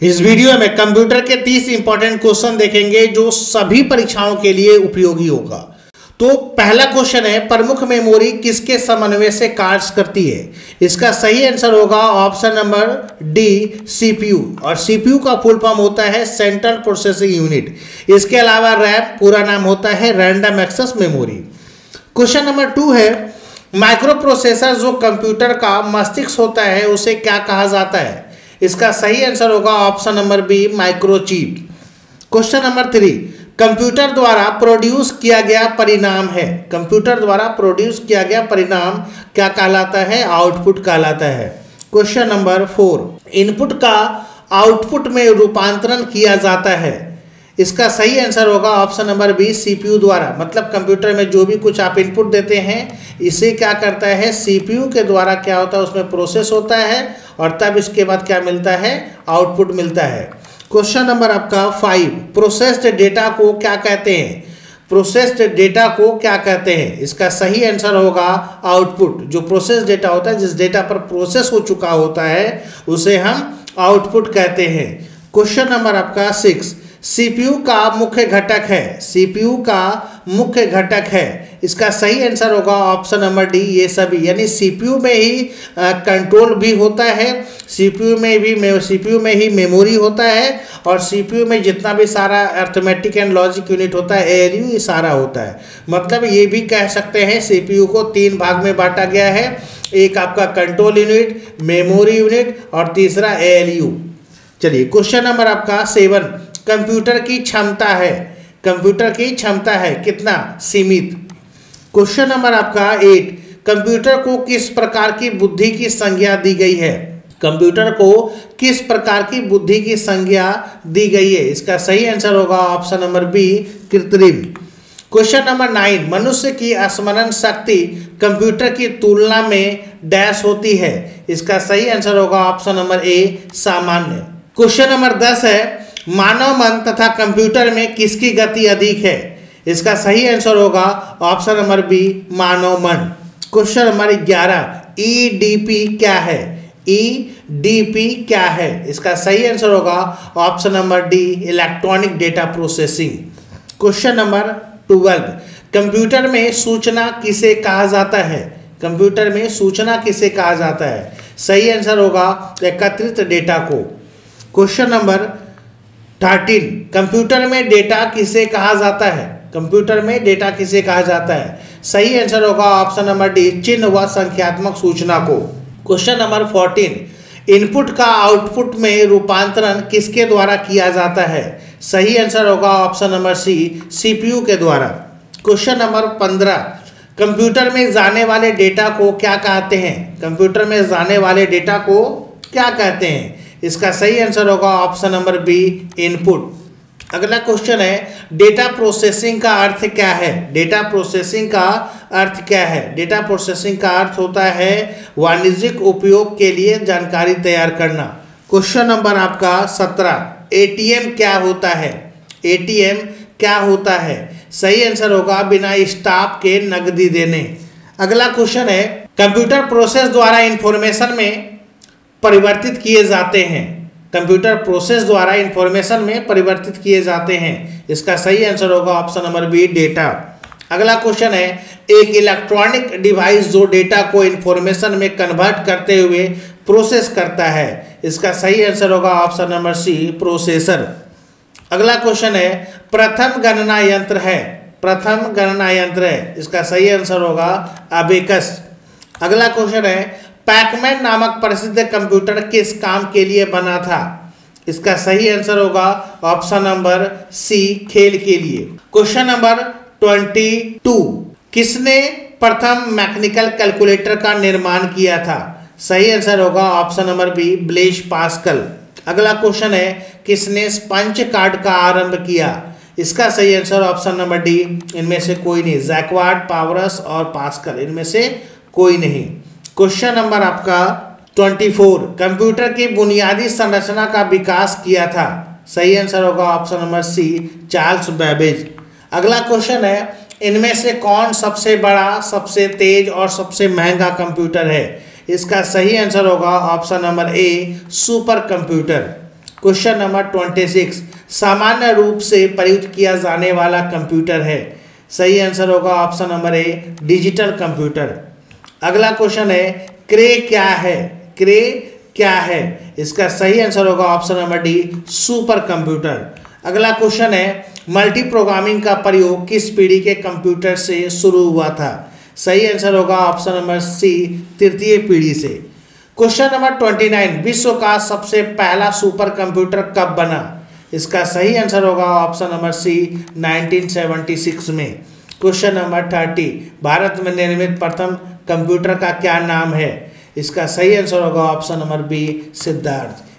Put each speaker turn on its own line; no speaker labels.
इस वीडियो में कंप्यूटर के 30 इंपॉर्टेंट क्वेश्चन देखेंगे जो सभी परीक्षाओं के लिए उपयोगी होगा। तो पहला क्वेश्चन है, प्रमुख मेमोरी किसके समन्वय से कार्य करती है? इसका सही आंसर होगा ऑप्शन नंबर डी, सीपीयू। और सीपीयू का फुल फॉर्म होता है सेंट्रल प्रोसेसिंग यूनिट। इसके अलावा रैम पूरा नाम होता है random access memory. Question number 2 है, माइक्रो प्रोसेसर जो कंप्यूटर का मस्तिष्क होता है उसे क्या कहा जाता है? इसका सही आंसर होगा option number B, microchip. Question number 3, computer द्वारा प्रोड्यूस किया गया परिणाम है। कंप्यूटर द्वारा प्रोड्यूस किया गया परिणाम क्या कहलाता है? आउटपुट कहलाता है। क्वेश्चन नंबर 4, इनपुट का आउटपुट में रूपांतरण किया जाता है। इसका सही आंसर होगा ऑप्शन नंबर बी, सीपीयू द्वारा। मतलब कंप्यूटर में जो भी कुछ आप इनपुट देते हैं इसे क्या करता है, सीपीयू के द्वारा क्या होता है, उसमें प्रोसेस होता है और तब इसके बाद क्या मिलता है, आउटपुट मिलता है। क्वेश्चन नंबर आपका 5, प्रोसेस्ड डेटा को क्या कहते हैं? प्रोसेस्ड डेटा को क्या कहते हैं? इसका सही आंसर होगा आउटपुट। जो प्रोसेस डेटा होता है, जिस डेटा पर प्रोसेस हो चुका होता है उसे हम आउटपुट कहते हैं। क्वेश्चन नंबर आपका 6, सीपीयू का मुख्य घटक है। सीपीयू का मुख्य घटक है। इसका सही आंसर होगा ऑप्शन नंबर डी, ये सभी। यानी सीपीयू में ही कंट्रोल भी होता है, सीपीयू में ही मेमोरी होता है और सीपीयू में जितना भी सारा अर्थमेटिक एंड लॉजिक यूनिट होता है, एएलयू, ये सारा होता है। मतलब ये भी कह सकते हैं सीपीयू को 3 भाग में बांटा गया है। एक आपका कंट्रोल यूनिट, मेमोरी यूनिट और तीसरा एएलयू। चलिए क्वेश्चन नंबर आपका 7, कंप्यूटर की क्षमता है। कंप्यूटर की क्षमता है कितना? सीमित। क्वेश्चन नंबर आपका 8, कंप्यूटर को किस प्रकार की बुद्धि की संज्ञा दी गई है? कंप्यूटर को किस प्रकार की बुद्धि की संज्ञा दी गई है? इसका सही आंसर होगा ऑप्शन नंबर बी, कृत्रिम। क्वेश्चन नंबर 9, मनुष्य की स्मरण शक्ति कंप्यूटर की तुलना में डैश होती है। इसका सही आंसर होगा ऑप्शन नंबर ए, सामान्य। क्वेश्चन नंबर 10 है, मानव मन तथा कंप्यूटर में किसकी गति अधिक है? इसका सही आंसर होगा ऑप्शन नंबर बी, मानव मन। क्वेश्चन नंबर 11, ईडीपी क्या है? ईडीपी क्या है? इसका सही आंसर होगा option number D, electronic data processing. Question number 12, computer में सूचना किसे कहा जाता है? कंप्यूटर में सूचना किसे कहा जाता है? सही आंसर होगा एकत्रित डेटा को। क्वेश्चन नंबर 13, कंप्यूटर में डेटा किसे कहा जाता है? कंप्यूटर में डेटा किसे कहा जाता है? सही आंसर होगा ऑप्शन नंबर डी, चिन्ह व संख्यात्मक सूचना को। क्वेश्चन नंबर 14, इनपुट का आउटपुट में रूपांतरण किसके द्वारा किया जाता है? सही आंसर होगा ऑप्शन नंबर सी, सीपीयू के द्वारा। क्वेश्चन नंबर 15, कंप्यूटर में जाने वाले डेटा को क्या कहते हैं? कंप्यूटर में जाने वाले डेटा को क्या कहते हैं? इसका सही आंसर होगा ऑप्शन नंबर बी, इनपुट। अगला क्वेश्चन है, डेटा प्रोसेसिंग का अर्थ क्या है? डेटा प्रोसेसिंग का अर्थ क्या है? डेटा प्रोसेसिंग का अर्थ होता है वाणिज्यिक उपयोग के लिए जानकारी तैयार करना। क्वेश्चन नंबर आपका 17, एटीएम क्या होता है? एटीएम क्या होता है? सही आंसर होगा बिना स्टाफ के नकदी देने। अगला क्वेश्चन है, कंप्यूटर प्रोसेस द्वारा इंफॉर्मेशन में परिवर्तित किए जाते हैं। कंप्यूटर प्रोसेस द्वारा इंफॉर्मेशन में परिवर्तित किए जाते हैं। इसका सही आंसर होगा ऑप्शन नंबर बी, डेटा। अगला क्वेश्चन है, एक इलेक्ट्रॉनिक डिवाइस जो डेटा को इंफॉर्मेशन में कन्वर्ट करते हुए प्रोसेस करता है। इसका सही आंसर होगा ऑप्शन नंबर सी, प्रोसेसर। अगला क्वेश्चन है, प्रथम गणना यंत्र है। प्रथम गणना यंत्र है। इसका सही आंसर होगा अबेकस। अगला क्वेश्चन है, पैकमैन नामक प्रसिद्ध कंप्यूटर किस काम के लिए बना था? इसका सही आंसर होगा ऑप्शन नंबर सी, खेल के लिए। क्वेश्चन नंबर 22, किसने प्रथम मैकेनिकल कैलकुलेटर का निर्माण किया था? सही आंसर होगा option number B, Blaise Pascal. अगला क्वेश्चन है, किसने स्पंज कार्ड का आरंभ किया? इसका सही आंसर ऑप्शन नंबर डी, इनमें से कोई नहीं। जैकवार्ड, पावरस और पास्कल, इनमें से कोई नहीं। क्वेश्चन नंबर आपका 24, कंप्यूटर की बुनियादी संरचना का विकास किया था। सही आंसर होगा option number C, Charles Babbage. अगला क्वेश्चन है, इनमें से कौन सबसे बड़ा, सबसे तेज और सबसे महंगा कंप्यूटर है? इसका सही आंसर होगा option number A, super computer. Question number 26, सामान्य रूप से प्रयुक्त किया जाने वाला कंप्यूटर है। सही आंसर होगा option number A, digital computer. अगला क्वेश्चन है, क्रे क्या है? क्रे क्या है? इसका सही आंसर होगा option number D, super computer. अगला क्वेश्चन है, मल्टी प्रोग्रामिंग का प्रयोग किस पीढ़ी के कंप्यूटर से शुरू हुआ था? सही आंसर होगा ऑप्शन नंबर सी, तृतीय पीढ़ी से। क्वेश्चन नंबर 29, विश्व का सबसे पहला सुपर कंप्यूटर कब बना? इसका सही आंसर होगा ऑप्शन नंबर सी, 1976 में। क्वेश्चन नंबर 30, भारत में निर्मित प्रथम कंप्यूटर का क्या नाम है? इसका सही आंसर होगा ऑप्शन नंबर बी, सिद्धार्थ।